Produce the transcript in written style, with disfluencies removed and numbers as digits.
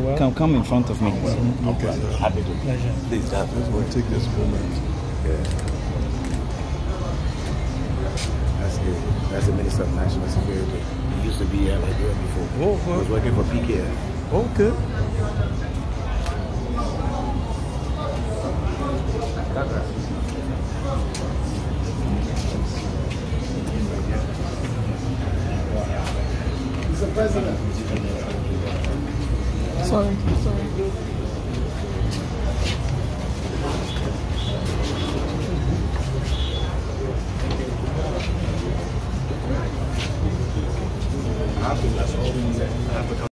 well. Come in front of me. Okay, sir. Happy to. Pleasure. Please, we'll take this moment. Yeah. That's good. That's the Minister of National Security. He used to be at Liberia before. Oh, He was working for PKF. Okay. Mr. President. Sorry. I think that's all we need.